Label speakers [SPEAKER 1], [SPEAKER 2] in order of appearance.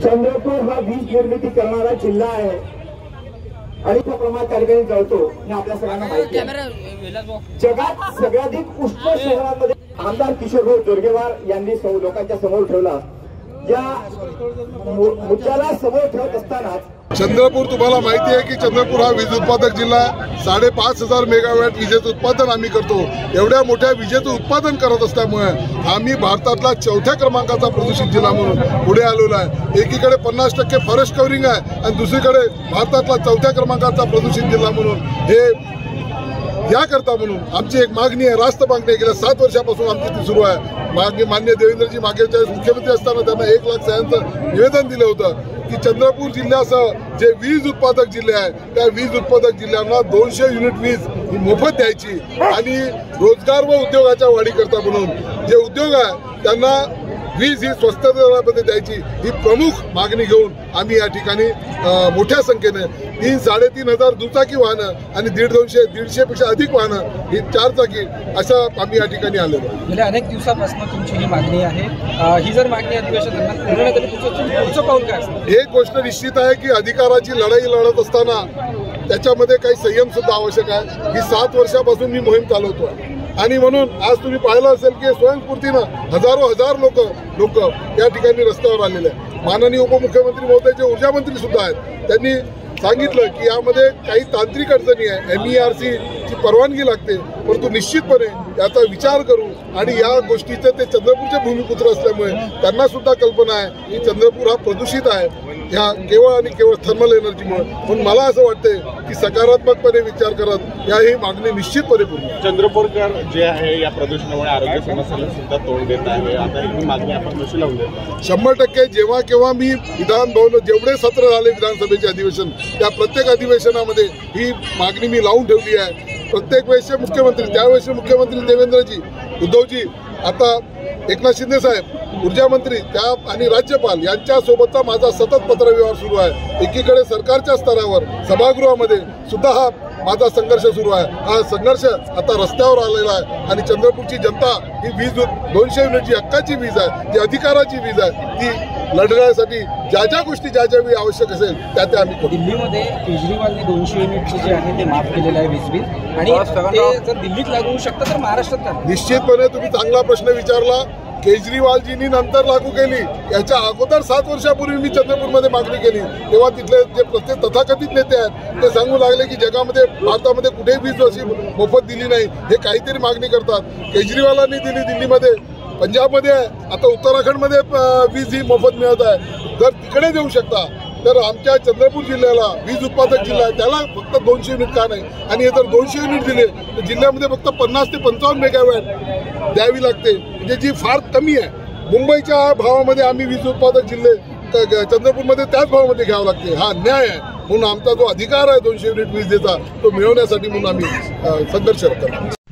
[SPEAKER 1] चंद्रपूर हा वीज निर्मिती करणारा जिल्हा आहे आणि त्या प्रमाणात त्या ठिकाणी जळतो हे आपल्या सगळ्यांना माहिती आहे। जगात सगळ्याधिक उष्ण शहरांमध्ये आमदार किशोर जोरगेवार यांनी लोकांच्या समोर ठेवला। या मुद्द्याला समोर ठेवत असताना
[SPEAKER 2] चंद्रपूर, तुम्हाला माहिती आहे की चंद्रपूर हा वीज उत्पादक जिल्हा आहे। 5,500 मेगावॅट विजेचं उत्पादन आम्ही करतो। एवढ्या मोठ्या विजेचं उत्पादन करत असल्यामुळे आम्ही भारतातला 4थ्या क्रमांकाचा प्रदूषित जिल्हा म्हणून पुढे आलेलो आहे। एकीकडे 50% फॉरेस्ट कव्हरिंग आहे आणि दुसरीकडे भारतातला 4थ्या क्रमांकाचा प्रदूषित जिल्हा म्हणून हे याकरता म्हणून आमची एक मागणी आहे, रास्त मागणी आहे। गेल्या 7 वर्षापासून आमची ती सुरू आहे। मान्य देवेंद्रजी मागेच्या मुख्यमंत्री असताना त्यांना 1 लाख सह्यांचं निवेदन दिलं होतं की चंद्रपूर जिल्ह्यासह जे वीज उत्पादक जिल्हे आहेत त्या वीज उत्पादक जिल्ह्यांना 200 युनिट वीज ही मोफत द्यायची आणि रोजगार व उद्योगाच्या वाढीकरता म्हणून जे उद्योग आहे त्यांना वीज ही स्वस्त दरामध्ये द्यायची ही प्रमुख मागणी घेऊन आम्ही या ठिकाणी मोठ्या संख्येने 3-3.5 हजार दुचाकी वाहनं आणि 150 पेक्षा अधिक वाहनं ही 4 चाकी अशा आम्ही या ठिकाणी आलेलो।
[SPEAKER 3] गेल्या अनेक दिवसापासून तुमची ही मागणी आहे। ही जर मागणी अधिवेशन दरम्यान पूर्ण झाली तुमचं पुढचं पाऊल काय असतं?
[SPEAKER 2] एक गोष्ट निश्चित आहे की अधिकाराची लढाई लढत असताना त्याच्यामध्ये काही संयम सुद्धा आवश्यक आहे। ही 7 वर्षापासून मी मोहीम चालवतो आणि म्हणून आज तुम्ही पाहिलं असेल की स्वयंस्फूर्तीनं हजार लोक या ठिकाणी रस्त्यावर आलेले आहेत। माननीय उपमुख्यमंत्री महोदय जे ऊर्जा मंत्री सुद्धा आहेत त्यांनी सांगितलं की यामध्ये काही तांत्रिक अडचणी आहे, MERC ची परवानगी लागते, परंतु निश्चितपणे याचा विचार करू आणि या गोष्टीचे ते चंद्रपूरचे भूमिपुत्र असल्यामुळे त्यांना सुद्धा कल्पना आहे की चंद्रपूर हा प्रदूषित आहे ह्या केवळ आणि केवळ थर्मल एनर्जीमुळे। पण मला असं वाटतंय की सकारात्मकपणे विचार करत या ही मागणी निश्चितपणे पूर्ण।
[SPEAKER 4] चंद्रपूरकर जे आहे या प्रदूषणामुळे आरोग्य समस्येला सुद्धा तोंड देत आहे, आता ही मागणी आपण कशी लावून देतो?
[SPEAKER 2] 100% जेव्हा केव्हा मी विधान भवन जेवढे सत्र झाले विधानसभेचे अधिवेशन त्या प्रत्येक अधिवेशनामध्ये ही मागणी मी लावून ठेवली आहे। प्रत्येक वेळेसचे मुख्यमंत्री, त्यावेळेसचे मुख्यमंत्री देवेंद्रजी, उद्धवजी, आता एकनाथ शिंदे साहेब ऊर्जा मंत्री त्या आणि राज्यपाल यांच्यासोबतचा माझा सतत पत्रव्यवहार सुरू आहे। एकीकडे सरकारच्या स्तरावर सभागृहामध्ये सुद्धा हा माझा संघर्ष सुरू आहे। हा संघर्ष आता रस्त्यावर आलेला आहे आणि चंद्रपूरची जनता ही वीज 200 युनिट जी हक्काची वीज आहे, जी अधिकाराची वीज आहे, ती लढण्यासाठी ज्या गोष्टी ज्या वेळी आवश्यक असेल त्या आम्ही करू।
[SPEAKER 3] दिल्लीमध्ये केजरीवालने 200 युनिटचे जे आहे ते माफ केलेलं आहे वीज बिल आणि ते जर दिल्लीत लागू होऊ शकतं तर महाराष्ट्रात
[SPEAKER 2] निश्चितपणे तुम्ही चांगला प्रश्न विचारला। केजरीवालजींनी नंतर लागू केली, याच्या अगोदर 7 वर्षापूर्वी मी चंद्रपूरमध्ये मागणी केली तेव्हा तिथले जे प्रत्येक तथाकथित नेते आहेत ते सांगू लागले की जगामध्ये भारतामध्ये कुठेही वीज अशी मोफत दिली नाही, हे काहीतरी मागणी करतात। केजरीवालांनी दिली दिल्लीमध्ये, पंजाबमध्ये आहे, आता उत्तराखंडमध्ये वीज ही मोफत मिळत आहे। जर तिकडे देऊ शकता तर आमच्या चंद्रपूर जिल्ह्याला वीज उत्पादक जिल्हा आहे त्याला फक्त 200 युनिट का नाही? आणि हे जर 200 युनिट दिले तर जिल्ह्यामध्ये फक्त 50 ते 55 मेगावॅट द्यावी लागते, म्हणजे जी फार कमी आहे। मुंबईच्या भावामध्ये आम्ही वीज उत्पादक जिल्हे चंद्रपूरमध्ये त्याच भावामध्ये घ्यावं लागते, हा अन्याय आहे। म्हणून आमचा जो अधिकार आहे 200 युनिट वीज देता तो मिळवण्यासाठी म्हणून आम्ही संघर्ष करतो।